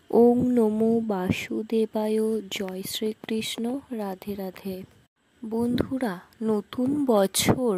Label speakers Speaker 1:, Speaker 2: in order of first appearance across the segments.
Speaker 1: ওং নমো বাসুদেবায়। জয় শ্রীকৃষ্ণ। রাধে রাধে। বন্ধুরা, নতুন বছর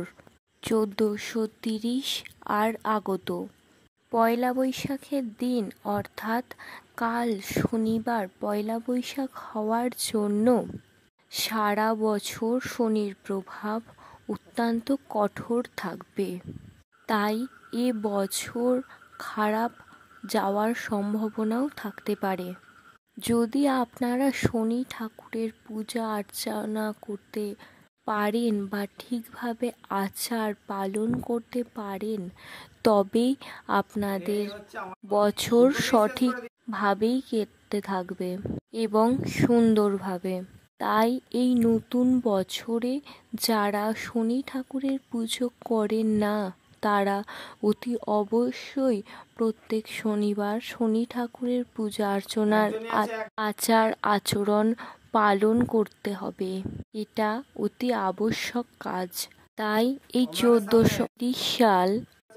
Speaker 1: 1430 আর আগত। পয়লা বৈশাখের দিন অর্থাৎ কাল শনিবার পয়লা বৈশাখ হওয়ার জন্য সারা বছর শনির প্রভাব অত্যন্ত কঠোর থাকবে। তাই এ বছর খারাপ যাওয়ার সম্ভাবনাও থাকতে পারে। যদি আপনারা শনি ঠাকুরের পূজা অর্চনা করতে পারেন বা ঠিকভাবে আচার পালন করতে পারেন, তবেই আপনাদের বছর সঠিকভাবেই কেটে থাকবে এবং সুন্দরভাবে। তাই এই নতুন বছরে যারা শনি ঠাকুরের পুজো করেন না, তারা অতি অবশ্যই প্রত্যেক শনিবার শনি ঠাকুরের পূজা অর্চনার আচার আচরণ পালন করতে হবে। এটা অতি আবশ্যক কাজ। তাই এই 1430 সাল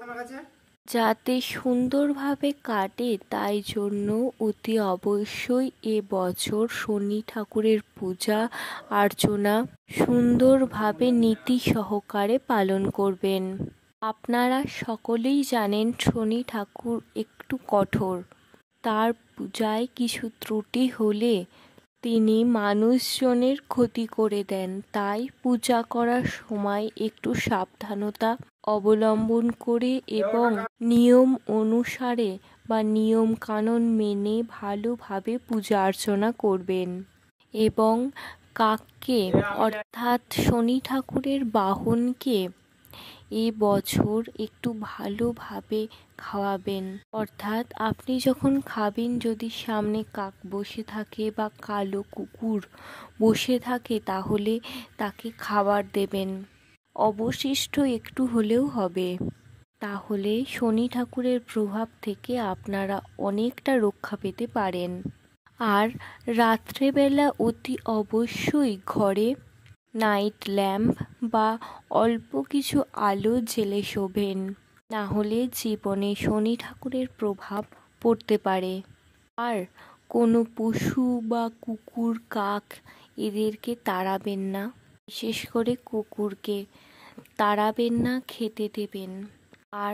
Speaker 1: যাতে সুন্দরভাবে কাটে, তাই জন্য অতি অবশ্যই এ বছর শনি ঠাকুরের পূজা অর্চনা সুন্দরভাবে নীতি সহকারে পালন করবেন। আপনারা সকলেই জানেন শনি ঠাকুর একটু কঠোর। তার পূজায় কিছু ত্রুটি হলে তিনি মানুষজনের ক্ষতি করে দেন। তাই পূজা করার সময় একটু সাবধানতা অবলম্বন করে এবং নিয়ম অনুসারে বা নিয়ম কানুন মেনে ভালোভাবে পূজা অর্চনা করবেন। এবং কাককে অর্থাৎ শনি ঠাকুরের বাহনকে এ বছর একটু ভালোভাবে খাওয়াবেন। অর্থাৎ আপনি যখন খাবেন, যদি সামনে কাক বসে থাকে বা কালো কুকুর বসে থাকে, তাহলে তাকে খাবার দেবেন। অবশিষ্ট একটু হলেও হবে। তাহলে শনি ঠাকুরের প্রভাব থেকে আপনারা অনেকটা রক্ষা পেতে পারেন। আর রাত্রেবেলা অতি অবশ্যই ঘরে নাইট ল্যাম্প বা অল্প কিছু আলো জেলে শোবেন, না হলে জীবনে শনি ঠাকুরের প্রভাব পড়তে পারে। আর কোনো পশু বা কুকুর কাক এদেরকে তাড়াবেন না, বিশেষ করে কুকুরকে তাড়াবেন না, খেতে দেবেন। আর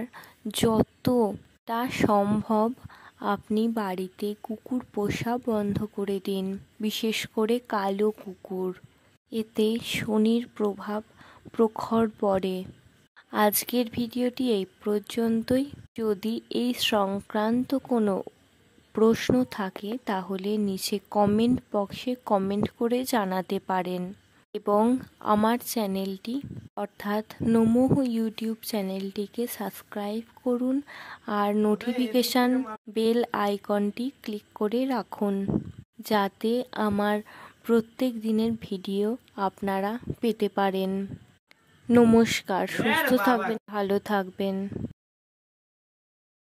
Speaker 1: যতটা সম্ভব আপনি বাড়িতে কুকুর পোষা বন্ধ করে দিন, বিশেষ করে কালো কুকুর। এতে শনির প্রভাব প্রখর পড়ে। আজকের ভিডিওটি এই পর্যন্তই। যদি এই সংক্রান্ত কোনো প্রশ্ন থাকে তাহলে নিচে কমেন্ট বক্সে কমেন্ট করে জানাতে পারেন। এবং আমার চ্যানেলটি অর্থাৎ নমঃ ইউটিউব চ্যানেলটিকে সাবস্ক্রাইব করুন আর নোটিফিকেশান বেল আইকনটি ক্লিক করে রাখুন, যাতে আমার প্রত্যেক দিনের ভিডিও আপনারা পেতে পারেন। নমস্কার। সুস্থ থাকবেন, ভালো থাকবেন।